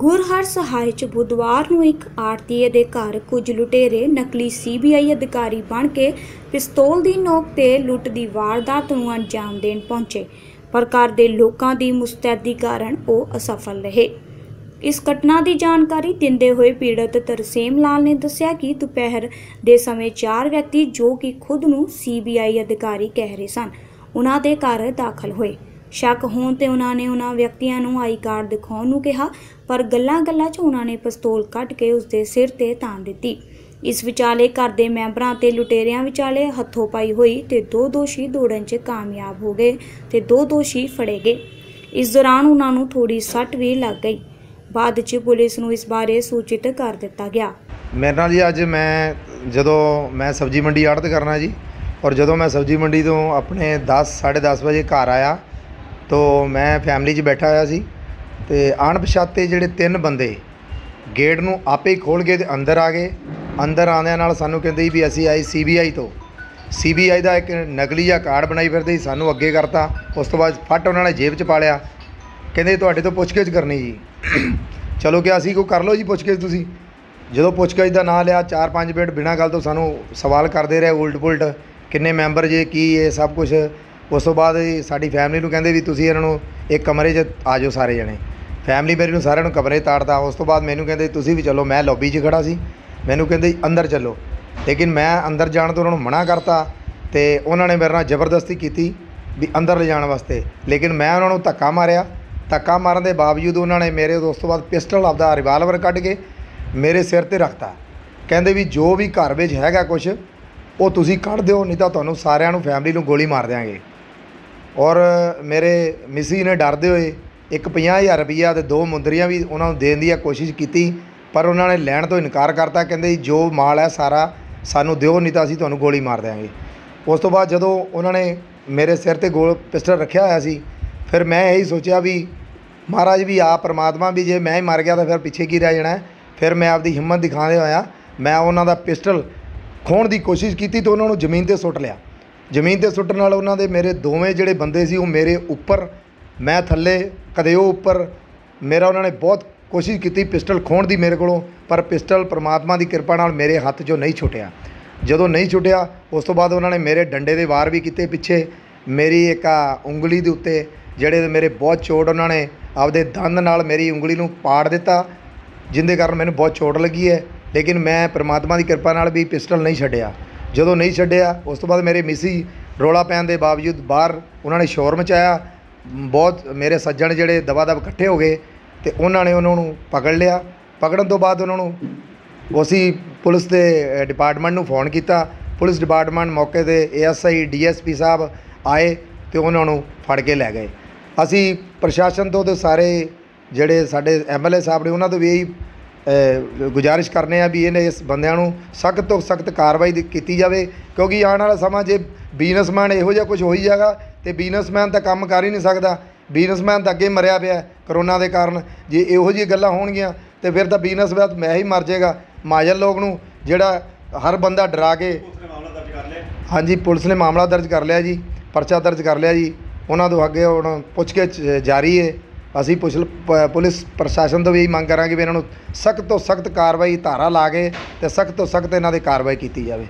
ਗੁਰਹਰ ਸਹਾਇ 'ਚ ਬੁੱਧਵਾਰ ਨੂੰ ਇੱਕ ਆੜ੍ਹਤੀਏ ਦੇ ਘਰ ਕੁਝ ਲੁਟੇਰੇ ਨਕਲੀ CBI ਅਧਿਕਾਰੀ ਬਣ ਕੇ ਪਿਸਤੌਲ ਦੀ ਨੋਕ ਤੇ ਲੁੱਟ ਦੀ ਵਾਰਦਾਤ ਨੂੰ ਅੰਜਾਮ ਦੇਣ ਪਹੁੰਚੇ, ਪਰ ਘਰ ਦੇ ਲੋਕਾਂ ਦੀ ਮੁਸਤੈਦੀ ਕਾਰਨ ਉਹ ਅਸਫਲ ਰਹੇ। इस घटना की जानकारी दिंदे हुए पीड़ित तरसेम लाल ने दस्सिया कि दोपहर के समय 4 व्यक्ति जो कि खुद नूं CBI अधिकारी कह रहे सन, उन्हां दे घर दाखल होए। शक होण ते उन्होंने उन्हां व्यक्तियों नूं आई कार्ड दिखाउण नूं कहा, पर गल्लां-गल्लां 'च उन्होंने पिस्तौल कढ के उसके सिर ते तान दित्ती। इस विचाले घर के मैंबरां ते लुटेरियां विचाले हथों पाई हुई ते 2 दोषी दौड़न 'च कामयाब हो गए ते 2 दोषी फड़े गए। इस दौरान उन्हां नूं थोड़ी सट भी लग गई। बाद च पुलिस नूं इस बारे सूचित कर दिता गया। मेरे नाल जी अज मैं सब्जी मंडी आड़त करना जी, और जदों मैं सब्जी मंडी तो अपने 10 साढ़े 10 बजे घर आया तो मैं फैमिली च बैठा होया सी ते अणपछाते जिहड़े 3 बंदे गेट नूं आपे ही खोल के अंदर आ गए। अंदर आंदिआं नाल सानूं कहंदे भी असीं आए CBI का एक नकली जिहा कार्ड बनाई फिरदे सी, सानूं अगे करता। उस तो बाद फट उन्होंने जेब च पा लिया, कहंदे तुहाडे तो पुछगिछ करनी जी। चलो क्या असी कोई कर लो जी पुछगिछ। तुसीं जो पुछगिछ का नाम लिया 4-5 मिनट बिना गल तो सानू सवाल करते रहे उल्ट पुलट, किन्ने मैंबर जे की ये सब कुछ। उस तो बाद साडी फैमिली नूं कहंदे भी तुसीं इन्हां नूं एक कमरे च आ जाओ सारे जने। फैमिली मेरी नूं सारिआं नूं कमरे ताड़ता। उस तो बाद मैनूं कहंदे तुसीं भी चलो, मैं लॉबी च खड़ा सी, मैनूं कहंदे अंदर चलो, लेकिन मैं अंदर जाण तो उन्हां नूं मना करता ते उन्हां ने मेरे नाल जबरदस्ती की भी अंदर ले जाण वास्ते, लेकिन मैं उन्हां नूं धक्का मारिया। धक्का मारन के बावजूद उन्होंने मेरे उस तो बाद पिस्टल आपदा रिवाल्वर कढ़ के मेरे सिर ते रखता। कहंदे भी जो भी घर में हैगा कुछ वो तुसीं कढ़ दिओ, नहीं तो तुहानूं सारिआं नूं फैमिली नूं गोली मार देंगे। और मेरे मिसी ने डरदे होए एक 50,000 रुपया ते 2 मुंदरियां भी उन्होंने देने की कोशिश की, पर उन्होंने लैण तो इनकार करता। कहंदे जो माल है सारा सानूं दिओ, नहीं तो असीं तुहानूं गोली मार देंगे। उस तो बाद जदों उन्होंने मेरे सिर ते पिस्टल रखिया होया सी, फिर मैं यही सोचा भी महाराज भी आ परमात्मा भी, जे मैं ही मर गया तो फिर पिछे की रह जाना है। फिर मैं आपकी हिम्मत दिखाते होया मैं उन्हों का पिस्टल खोण की कोशिश की तो उन्होंने जमीन पर सुट लिया। जमीन पर सुट्टण नाल उन्हों दे मेरे दोवें जिहड़े बंदे सी वो मेरे उपर, मैं थल्ले, कदे वो उपर। मेरा उन्होंने बहुत कोशिश की पिस्टल खोण की मेरे कोलों, पर पिस्टल परमात्मा की कृपा नाल मेरे हत्थ चों नहीं छुटिया। जदों नहीं छुटिया उस तो बाद उन्होंने मेरे डंडे दे वार भी किए पिछे, मेरी एक उंगली के उत्ते ਜਿਹੜੇ मेरे बहुत चोट, उन्होंने आपदे दंद नाल मेरी उंगली नूं पाड़ दिता, जिंदे कारण मैनूं बहुत चोट लगी है। लेकिन मैं परमात्मा की कृपा नाल भी पिस्टल नहीं छड्डिया। जदों नहीं छड्डिया उस तो बाद मेरे मिसी रौला पैण दे बावजूद बाहर उन्होंने शोर मचाया। बहुत मेरे सज्जण जिहड़े दबा दब इकट्ठे हो गए तो उन्होंने उन्होंने पकड़ लिया। पकड़न तो बाद उन्होंने उसी पुलिस के डिपार्टमेंट नूं फोन किया। पुलिस डिपार्टमेंट मौके पर ASI DSP साहब आए तो उन्होंने फड़ के लै गए। असी प्रशासन तो सारे जिहड़े साडे MLA साहब ने उन्होंने तो भी यही गुजारिश करने भी इन्हें इस बंदियां नूं सख्त तो सख्त कार्रवाई की जाए, क्योंकि आने वाला समा जे बिजनेसमैन इहो जिहा कुछ हो ही जाएगा तो बिजनेसमैन तो काम कर ही नहीं सकता। बिजनेसमैन तो अगे मरिया पिया करोना के कारण। जे इहो जी गल्लां होणगीआं तो फिर तो बिजनेसमैन मैं ही मर जाएगा। महाजन लोग नूं जिहड़ा हर बंदा डरा के, हाँ जी पुलिस ने मामला दर्ज कर लिया जी, परचा दर्ज कर लिया जी। उन्होंने तो अगे हुण पुछगिछ जारी है। असी पुलिस प्रशासन तो भी यही मंग करांगे भी इन्हों सख्त तो सख्त कार्रवाई धारा ला के तो सख्त तो सख्त इन्हों की कार्रवाई की जाए।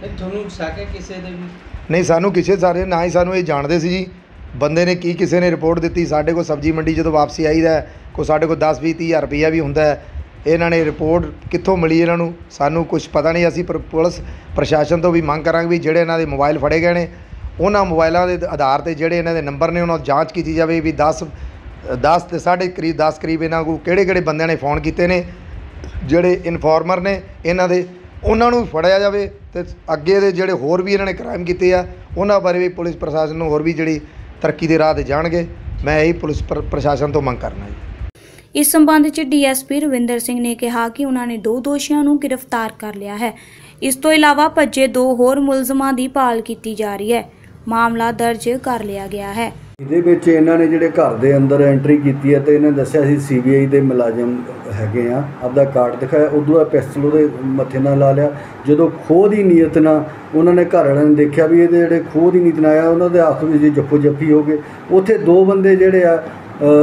नहीं सानू किसी सारे ना ही सानू ये जानते सी जी बंदे ने की किसी ने रिपोर्ट दी। साढ़े को सब्जी मंडी जो वापसी आई है कोई साढ़े को 10-20-30 हज़ार रुपया भी होंदा है। इन्होंने रिपोर्ट कित्थों मिली इन्हों सानू कुछ पता नहीं। असी पुलिस प्रशासन तो भी मंग करांगे भी जिहड़े इन्हों के मोबाइल फड़े गए हैं उन्होंने मोबाइलों के आधार पर जिहड़े इन्हों के नंबर ने उन्होंने जाँच की जाए भी 10 तो साढ़े करीब 10 करीब इन्हों को किहड़े बंदियां ने फोन किए ने जिहड़े इनफॉर्मर ने इन्हों के, उन्होंने भी फड़िया जाए तो अगे दे जिहड़े होर भी इन्होंने क्राइम किए आ उन्होंने बारे भी पुलिस प्रशासन नूं होर भी जिहड़ी तरक्की के राह ते जाणगे। मैं यही पुलिस प्रशासन तो मंग करना जी। इस संबंध च DSP रविंदर सिंह ने कहा कि उन्होंने 2 दोषियों नूं गिरफ्तार कर लिया है। इस तो इलावा भज्जे 2 होर मुलजमां की भाल की जा रही है। मामला दर्ज कर लिया गया है। ਇਹਦੇ ਵਿੱਚ ਇਹਨਾਂ ਨੇ ਜਿਹੜੇ ਘਰ ਦੇ ਅੰਦਰ ਐਂਟਰੀ ਕੀਤੀ ਹੈ ਤੇ ਇਹਨੇ ਦੱਸਿਆ ਸੀ CBI ਦੇ ਮੁਲਾਜ਼ਮ ਹੈਗੇ ਆ, ਆਪਦਾ ਕਾਰਡ ਦਿਖਾਇਆ, ਉਦੋਂ ਬਾਅਦ ਪਿਸਤਲ ਉਹਦੇ ਮੱਥੇ ਨਾਲ ਲਾ ਲਿਆ। ਜਦੋਂ ਖੋਹ ਦੀ ਨੀਅਤ ਨਾਲ ਉਹਨਾਂ ਨੇ ਘਰ ਵਾਲਿਆਂ ਨੇ ਦੇਖਿਆ ਵੀ ਇਹਦੇ ਜਿਹੜੇ ਖੋਹ ਦੀ ਨੀਅਤ ਨਾਲ ਆਇਆ ਉਹਨਾਂ ਦੇ ਆਪਸ ਵਿੱਚ ਜੱਫੋ ਜੱਫੀ ਹੋ ਗਏ। ਉੱਥੇ 2 ਬੰਦੇ ਜਿਹੜੇ ਆ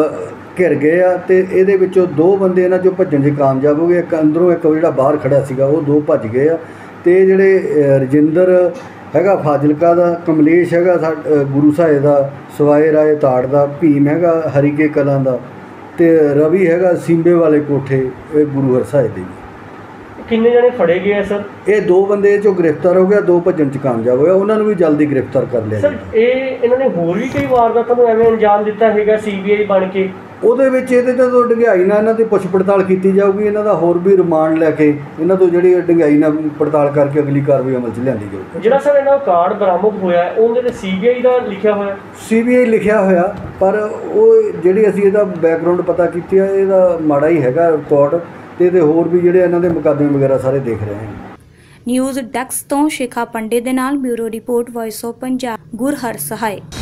ਘਿਰ ਗਏ ਆ ਤੇ ਇਹਦੇ ਵਿੱਚੋਂ 2 ਬੰਦੇ ਇਹਨਾਂ 'ਚੋਂ ਭੱਜਣ 'ਚ ਕਾਮਯਾਬ ਹੋ ਗਏ। ਇੱਕ ਅੰਦਰੋਂ ਇੱਕ ਜਿਹੜਾ ਬਾਹਰ ਖੜਾ ਸੀਗਾ ਉਹ 2 ਭੱਜ ਗਏ ਆ। ਤੇ ਇਹ ਜਿਹੜੇ ਰਜਿੰਦਰ ਹੈਗਾ ਫਾਜ਼ਿਲਕਾ ਦਾ, ਕਮਲੇਸ਼ ਹੈਗਾ ਗੁਰੂ ਸਾਹਿਏ ਦਾ, ਸਵਾਏ ਰਾਏ ਤਾੜ ਦਾ, ਭੀਮ ਹੈਗਾ ਹਰੀਕੇ ਕਲਾਂ ਦਾ ਤੇ ਰਵੀ ਹੈਗਾ ਸਿੰਬੇ ਵਾਲੇ ਕੋਠੇ ਇਹ ਗੁਰੂ ਹਰਸਾਏ ਦੇ। ਕਿੰਨੇ ਜਣੇ ਫੜੇ ਗਏ ਆ ਸਰ? ਇਹ 2 ਬੰਦੇ ਚੋਂ ਗ੍ਰਿਫਤਾਰ ਹੋ ਗਿਆ, 2 ਭੱਜਣ 'ਚ ਕਾਮਯਾਬ ਹੋਇਆ। ਉਹਨਾਂ ਨੂੰ ਵੀ ਜਲਦੀ ਗ੍ਰਿਫਤਾਰ ਕਰ ਲਿਆ ਸਰ। ਇਹਨਾਂ ਨੇ ਹੋਰ ਵੀ ਕਈ ਵਾਰਦਾਤਾਂ ਨੂੰ ਐਵੇਂ ਅੰਜਾਮ ਦਿੱਤਾ ਹੈਗਾ CBI ਬਣ ਕੇ? ਉਹਦੇ ਵਿੱਚ ਇਹਦੇ ਤੋਂ ਡੂੰਘਾਈ ਨਾਲ ਇਹਨਾਂ ਦੀ ਪੁੱਛ ਪੜਤਾਲ ਕੀਤੀ ਜਾਊਗੀ। ਇਹਨਾਂ ਦਾ ਹੋਰ ਵੀ ਰਿਮਾਂਡ ਲੈ ਕੇ ਇਹਨਾਂ ਤੋਂ ਜਿਹੜੀ ਡੂੰਘਾਈ ਨਾਲ ਪੜਤਾਲ ਕਰਕੇ ਅਗਲੀ ਕਾਰਵਾਈ ਅਮਲ 'ਚ ਲਿਆਂਦੀ ਜਾਊਗੀ। ਜਿਹੜਾ ਸਰ ਇਹਨਾਂ ਦਾ ਕਾਰਡ ਬਰਾਮਦ ਹੋਇਆ ਉਹਦੇ ਤੇ CBI ਦਾ ਲਿਖਿਆ ਹੋਇਆ? CBI ਲਿਖਿਆ ਹੋਇਆ, ਪਰ ਉਹ ਜਿਹੜੀ ਅਸੀਂ ਇਹਦਾ ਬੈਕਗਰਾਉਂਡ ਪਤਾ ਕੀਤੀ ਆ ਇਹਦਾ ਮਾੜਾ ਹੀ ਹੈਗਾ ਰਿਕਾਰਡ ਤੇ ਇਹਦੇ ਹੋਰ ਵੀ ਜਿਹੜੇ ਇਹਨਾਂ ਦੇ ਮੁਕੱਦਮੇ ਵਗੈਰਾ ਸਾਰੇ ਦੇਖ ਰਹੇ ਹਾਂ। ਨਿਊਜ਼ ਡੈਸਕ ਤੋਂ ਸ਼ਿਖਾ ਪੰਡੇ ਦੇ ਨਾਲ bureau report voice of Punjab Gurhar Sahay.